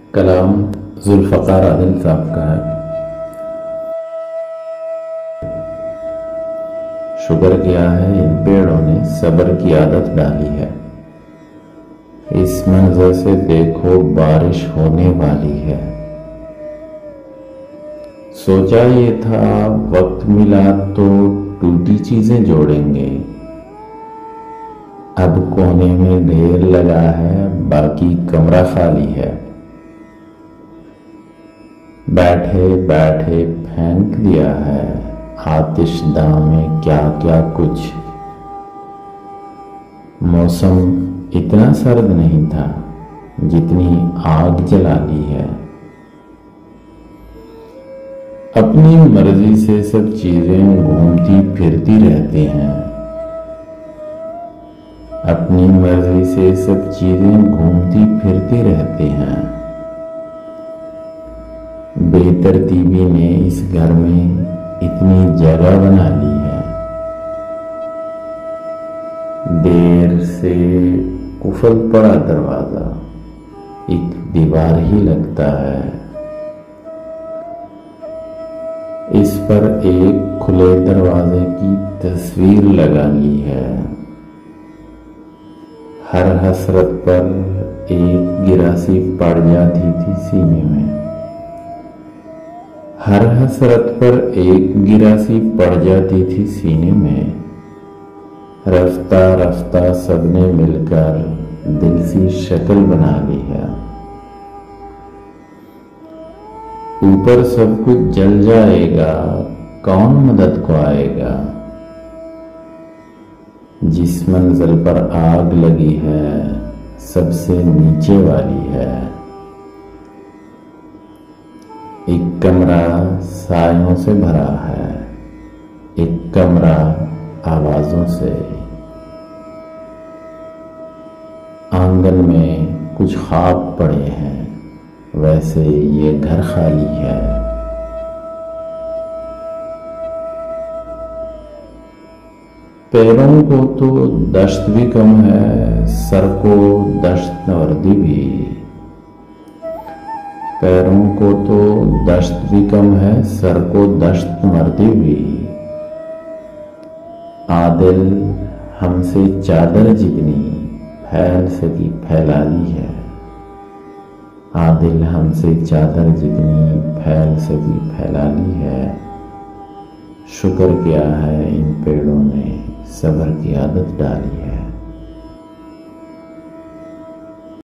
कलाम जुल्फ़कार आदिल साहब का है। शुक्र किया है इन पेड़ों ने सब्र की आदत डाली है। इस मंजर से देखो बारिश होने वाली है। सोचा ये था वक्त मिला तो टूटी चीजें जोड़ेंगे। अब कोने में ढेर लगा है, बाकी कमरा खाली है। बैठे बैठे फेंक दिया है आतिशदां में क्या क्या कुछ। मौसम इतना सर्द नहीं था जितनी आग जला ली है। अपनी मर्जी से सब चीजें घूमती फिरती रहती हैं। अपनी मर्जी से सब चीजें घूमती फिरती रहती हैं। बेतरतीबी ने इस घर में इतनी जगह बना ली है। देर से कुफल पड़ा दरवाजा, एक दीवार ही लगता है। इस पर एक खुले दरवाजे की तस्वीर लगा ली है। हर हसरत पर एक गिरासी पड़ जाती थी सीने में। हर हसरत पर एक गिरासी पड़ जाती थी सीने में। रफ्ता रफ्ता सबने मिलकर दिल सी शक्ल बना ली है। ऊपर सब कुछ जल जाएगा, कौन मदद को आएगा। जिस मंजिल पर आग लगी है सबसे नीचे वाली है। एक कमरा सायों से भरा है, एक कमरा आवाजों से। आंगन में कुछ ख्वाब पड़े हैं, वैसे ये घर खाली है। पैरों को तो दश्त भी कम है, सर को दश्त नवर्दी भी। पैरों को तो दश्त भी कम है, सर को दश्त नवर्दी भी। आदिल हमसे चादर जितनी फैल सकी फैला ली है। आदिल हमसे चादर जितनी फैल सकी फैला ली है। शुक्र किया है इन पेड़ों ने सब्र की आदत डाली है।